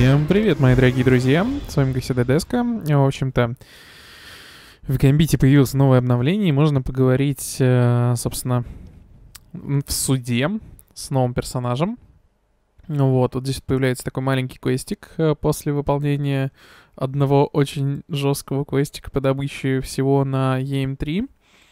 Всем привет, мои дорогие друзья, с вами, как всегда, Деска. В общем-то, в Гамбите появилось новое обновление, и можно поговорить, собственно, в суде с новым персонажем. Вот здесь появляется такой маленький квестик после выполнения одного очень жесткого квестика по добыче всего на ЕМ3.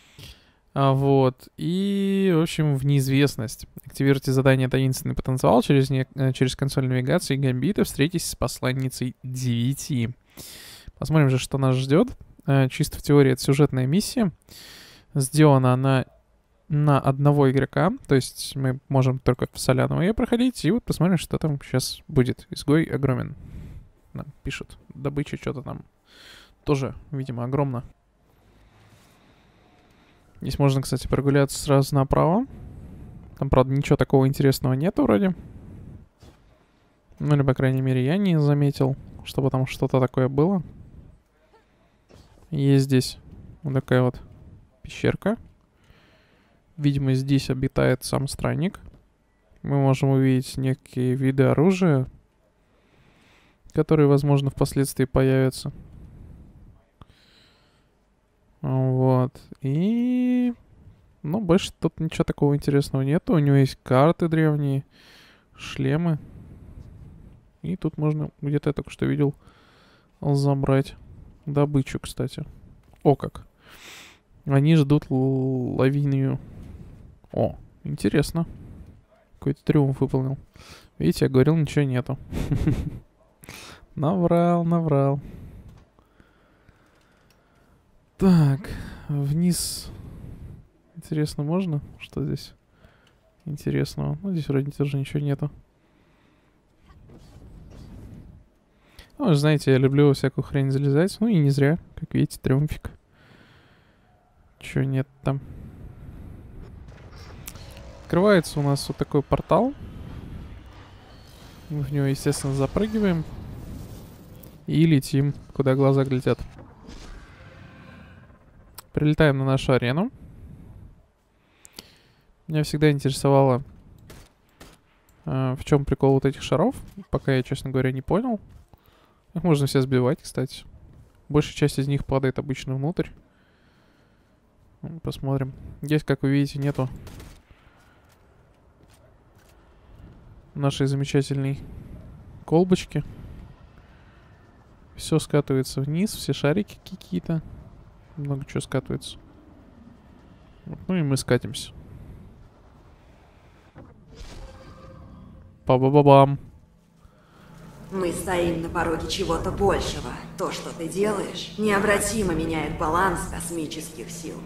И, в общем, в неизвестность. Активируйте задание «Таинственный потенциал» через консоль навигации Гамбита. Встретитесь с посланницей 9. Посмотрим же, что нас ждет. Чисто в теории это сюжетная миссия. Сделана она на одного игрока. То есть мы можем только в Соляного ее проходить. И вот посмотрим, что там сейчас будет. Изгой огромен. Нам пишут. Добыча что-то там тоже, видимо, огромно. Здесь можно, кстати, прогуляться сразу направо. Там, правда, ничего такого интересного нету вроде. Ну, или, по крайней мере, я не заметил, чтобы там что-то такое было. Есть здесь вот такая вот пещерка. Видимо, здесь обитает сам странник. Мы можем увидеть некие виды оружия, которые, возможно, впоследствии появятся. И... Ну, больше тут ничего такого интересного нету. У него есть карты древние, шлемы. И тут можно, где-то я только что видел, забрать добычу, кстати. О, как. Они ждут лавинию. О, интересно. Какой-то триумф выполнил. Видите, я говорил, ничего нету. Наврал. Так, вниз. Интересно, можно? Что здесь интересного? Ну, здесь вроде тоже ничего нету. Ну, вы знаете, я люблю всякую хрень залезать. Ну и не зря. Как видите, триумфик. Чего нет там? Открывается у нас вот такой портал. Мы в него, естественно, запрыгиваем. И летим, куда глаза глядят. Прилетаем на нашу арену. Меня всегда интересовало, в чем прикол вот этих шаров. Пока я, честно говоря, не понял. Их можно все сбивать, кстати. Большая часть из них падает обычно внутрь. Посмотрим. Здесь, как вы видите, нету нашей замечательной колбочки. Все скатывается вниз, все шарики какие-то. Много чего скатывается. Ну и мы скатимся. Па-ба-ба-бам. Мы стоим на пороге чего-то большего. То, что ты делаешь, необратимо меняет баланс космических сил.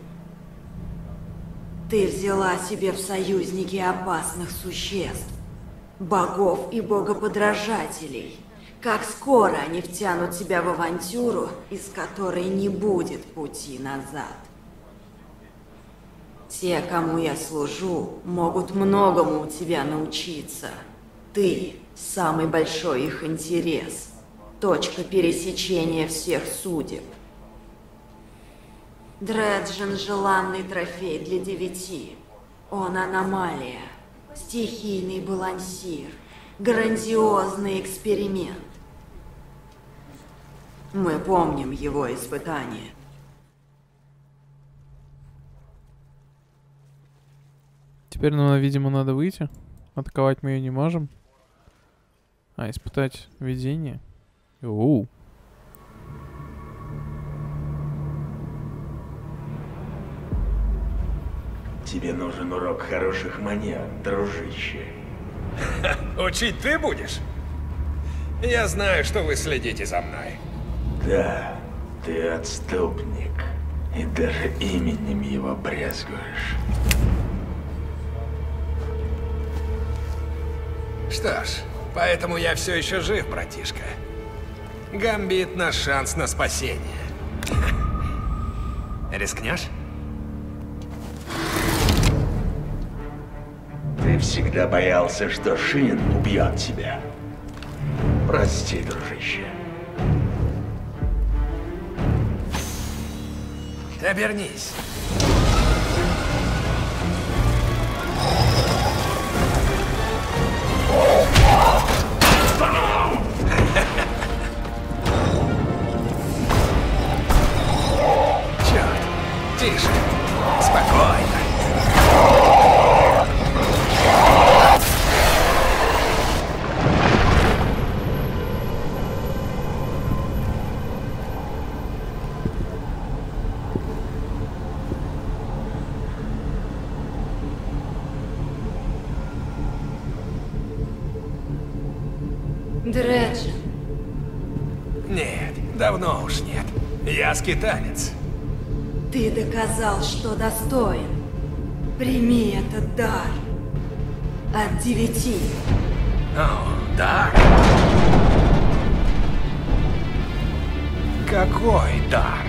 Ты взяла себе в союзники опасных существ, богов и богоподражателей. Как скоро они втянут тебя в авантюру, из которой не будет пути назад. Те, кому я служу, могут многому у тебя научиться. Ты – самый большой их интерес. Точка пересечения всех судеб. Дреджин – желанный трофей для 9. Он аномалия, стихийный балансир, грандиозный эксперимент. Мы помним его испытания. Теперь нам, видимо, надо выйти. Атаковать мы ее не можем. Испытать видение. Оу. Тебе нужен урок хороших манер, дружище. Учить ты будешь? Я знаю, что вы следите за мной. Да, ты отступник. И даже именем его брезгуешь. Что ж, поэтому я все еще жив, братишка. Гамбит — наш шанс на спасение. Рискнешь? Ты всегда боялся, что Шин убьет тебя. Прости, дружище. Обернись. Тише. Спокойно. Дреджин, Нет, давно уж нет. Я скиталец. ты доказал, что достоин. Прими этот дар. От 9. О, дар. Какой дар?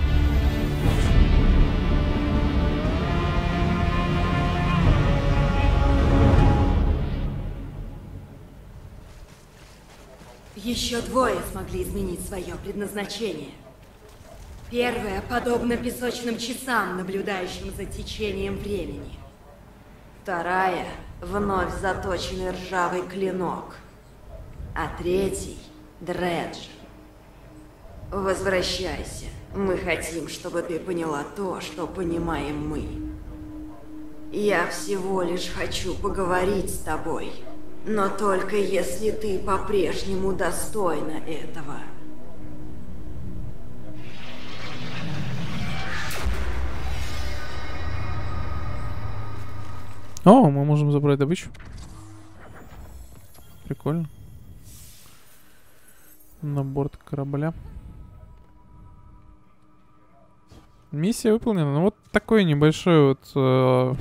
Еще 2 смогли изменить свое предназначение. Первая подобна песочным часам, наблюдающим за течением времени. Вторая — вновь заточенный ржавый клинок. А 3 — Дредж. Возвращайся. Мы хотим, чтобы ты поняла то, что понимаем мы. Я всего лишь хочу поговорить с тобой. Но только если ты по-прежнему достойна этого. О, мы можем забрать добычу. Прикольно. На борт корабля. Миссия выполнена. Ну вот такой небольшой вот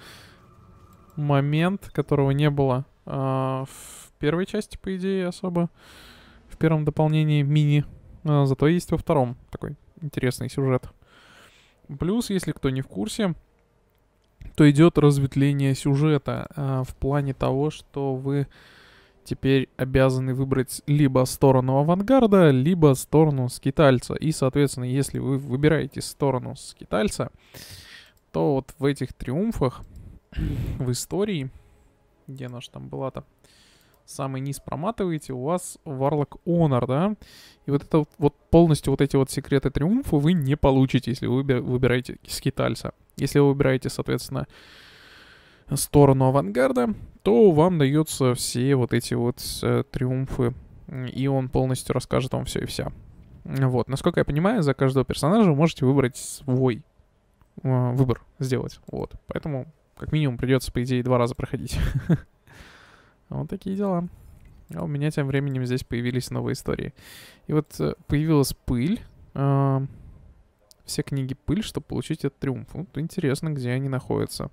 момент, которого не было в первой части, по идее, особо. В первом дополнении мини. Зато есть во втором такой интересный сюжет. Плюс, если кто не в курсе, то идет разветвление сюжета в плане того, что вы теперь обязаны выбрать либо сторону авангарда, либо сторону скитальца. И, соответственно, если вы выбираете сторону скитальца, то вот в этих триумфах в истории, где наш там была-то, самый низ проматываете, у вас Warlock Honor, да? И вот это вот полностью вот эти вот секреты триумфа вы не получите, если вы выбираете скитальца. Если вы выбираете, соответственно, сторону авангарда, то вам дается все вот эти вот триумфы, и он полностью расскажет вам все и вся. Вот, насколько я понимаю, за каждого персонажа вы можете выбрать свой выбор сделать. Вот, поэтому как минимум придется, по идее, 2 раза проходить. Вот такие дела. А у меня тем временем здесь появились новые истории. И вот появилась пыль. Все книги пыль, чтобы получить этот триумф. Вот интересно, где они находятся.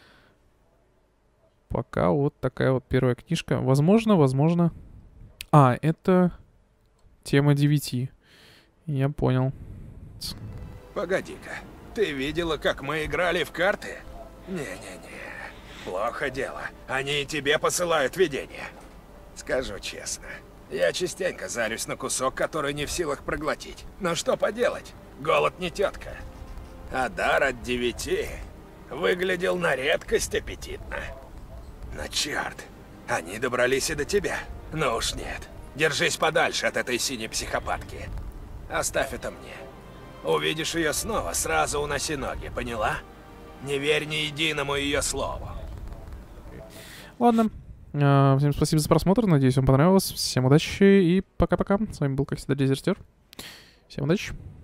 Пока вот такая вот первая книжка. Возможно... А, это тема 9. Я понял. Погоди-ка. Ты видела, как мы играли в карты? Не-не-не. Плохо дело. Они и тебе посылают видения. Скажу честно. Я частенько зарюсь на кусок, который не в силах проглотить. Но что поделать? Голод не тетка. А дар от 9 выглядел на редкость аппетитно. Но черт, они добрались и до тебя. Ну уж нет. Держись подальше от этой синей психопатки. Оставь это мне. Увидишь ее снова, сразу уноси ноги, поняла? Не верь ни единому ее слову. Ладно. Всем спасибо за просмотр. Надеюсь, вам понравилось. Всем удачи и пока-пока. С вами был, как всегда, Дезертир. Всем удачи.